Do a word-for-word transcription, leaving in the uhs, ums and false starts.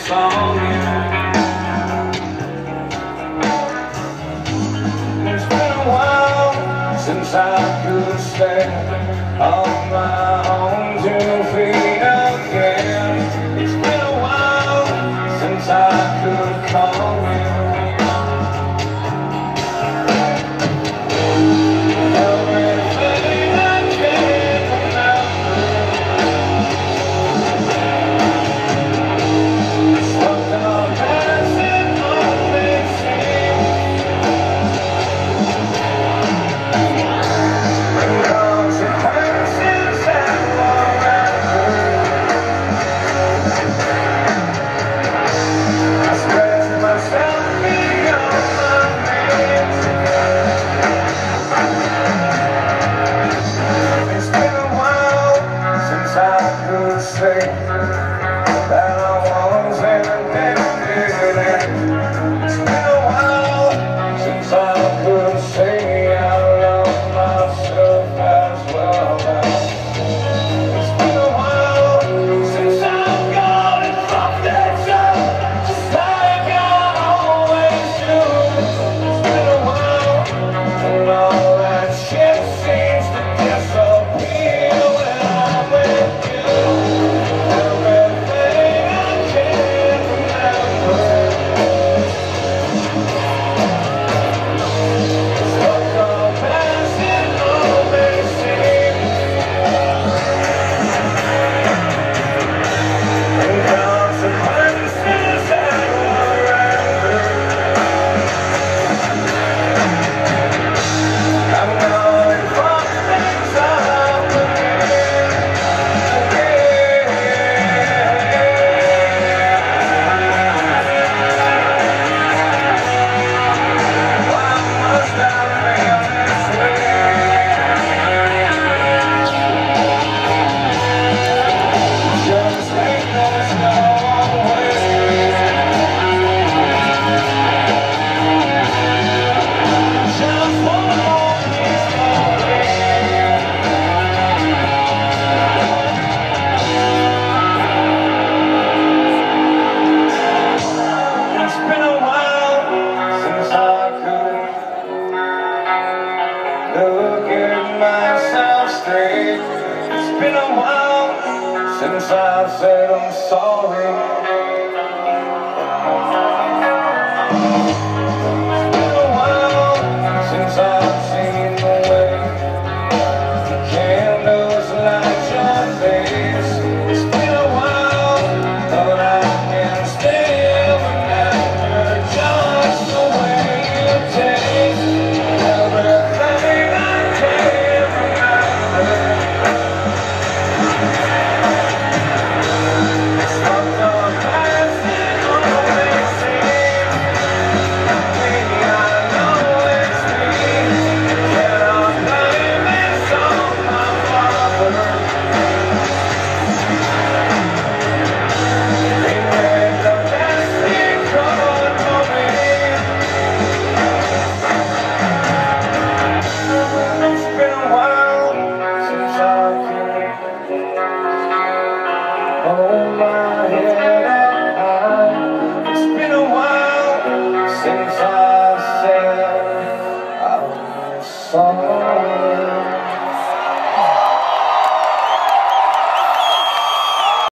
song. It's been a while since I could stand on my own two feet again. It's been a while since I could call you. Say that I was independent. It's been a while since I could say I love myself as well. It's been a while since I've gone and fucked that up just like I always do. It's been a while and all that shit seems to disappear when I'm with you. Look at myself straight. It's been a while since I said I'm sorry. It's been a while since I've seen the way candles light your face. It's been a while, but I can still remember just the way you taste. Hold my head